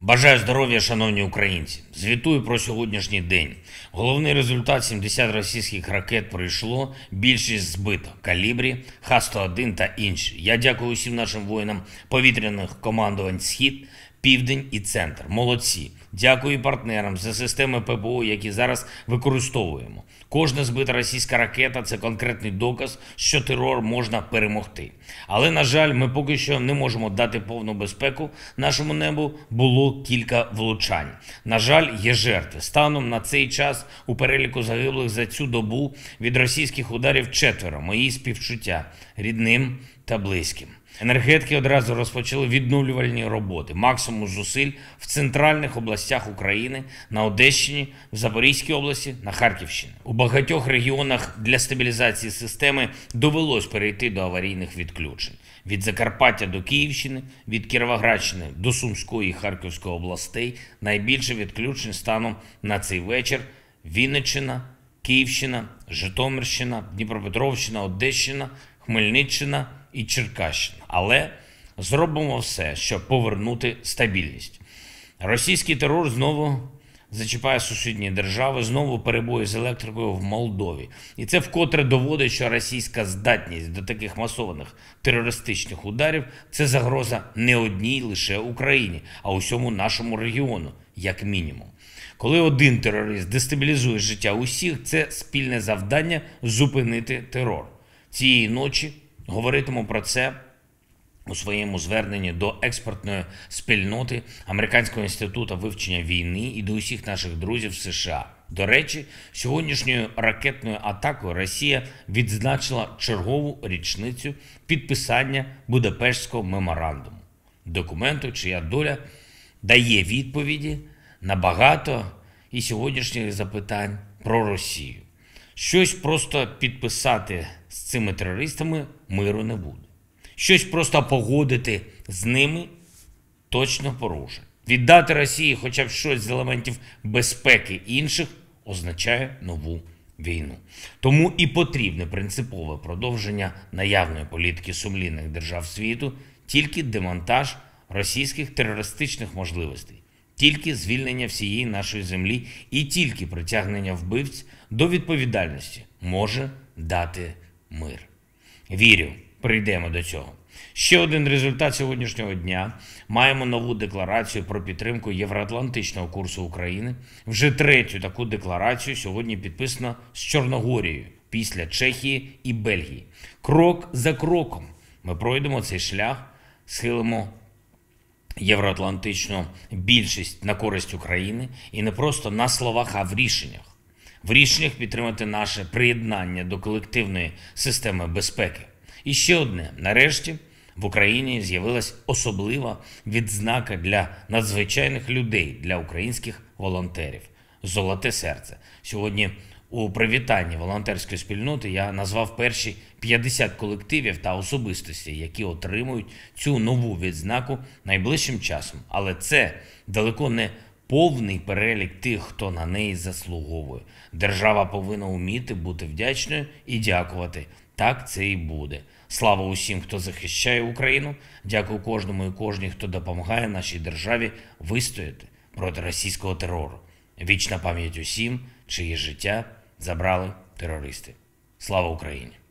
Бажаю здоров'я, шановні українці. Звітую про сьогоднішній день. Головний результат – 70 російських ракет пройшло, більшість збито. Калібрі, Х-101 та інші. Я дякую усім нашим воїнам повітряних командувань «Схід», «Південь» і «Центр». Молодці. Дякую і партнерам за системи ППО, які зараз використовуємо. Кожна збита російська ракета – це конкретний доказ, що терор можна перемогти. Але, на жаль, ми поки що не можемо дати повну безпеку нашому небу. Було кілька влучань. На жаль, є жертви. Станом на цей час у переліку загиблих за цю добу від російських ударів 4. Мої співчуття рідним та близьким. Енергетики одразу розпочали відновлювальні роботи. Максимум зусиль в центральних областях України, на Одещині, в Запорізькій області, на Харківщині. У багатьох регіонах для стабілізації системи довелось перейти до аварійних відключень. Від Закарпаття до Київщини, від Кіровоградщини до Сумської і Харківської областей найбільше відключень станом на цей вечір Вінниччина, Київщина, Житомирщина, Дніпропетровщина, Одещина, Хмельниччина і Черкащина. Але зробимо все, щоб повернути стабільність. Російський терор знову зачіпає сусідні держави, знову перебої з електрикою в Молдові. І це вкотре доводить, що російська здатність до таких масованих терористичних ударів – це загроза не одній лише Україні, а усьому нашому регіону, як мінімум. Коли один терорист дестабілізує життя усіх, це спільне завдання зупинити терор. Цієї ночі говоритиму про це у своєму зверненні до експертної спільноти Американського інституту вивчення війни і до усіх наших друзів в США. До речі, сьогоднішньою ракетною атакою Росія відзначила чергову річницю підписання Будапештського меморандуму. Документу, чия доля дає відповіді на багато і сьогоднішніх запитань про Росію. Щось просто підписати з цими терористами миру не буде. Щось просто погодити з ними точно порушить. Віддати Росії хоча б щось з елементів безпеки інших означає нову війну. Тому і потрібне принципове продовження наявної політики сумлінних держав світу, тільки демонтаж російських терористичних можливостей, тільки звільнення всієї нашої землі і тільки притягнення вбивць до відповідальності може дати мир. Вірю, прийдемо до цього. Ще один результат сьогоднішнього дня. Маємо нову декларацію про підтримку євроатлантичного курсу України. Вже третю таку декларацію сьогодні підписано з Чорногорією, після Чехії і Бельгії. Крок за кроком ми пройдемо цей шлях, схилимо євроатлантичну більшість на користь України і не просто на словах, а в рішеннях. В рішеннях підтримати наше приєднання до колективної системи безпеки. І ще одне. Нарешті в Україні з'явилась особлива відзнака для надзвичайних людей, для українських волонтерів – «Золоте серце». Сьогодні у привітанні волонтерської спільноти я назвав перші 50 колективів та особистостей, які отримують цю нову відзнаку найближчим часом. Але це далеко не повний перелік тих, хто на неї заслуговує. Держава повинна вміти бути вдячною і дякувати. Так це і буде. Слава усім, хто захищає Україну. Дякую кожному і кожній, хто допомагає нашій державі вистояти проти російського терору. Вічна пам'ять усім, чиї життя забрали терористи. Слава Україні!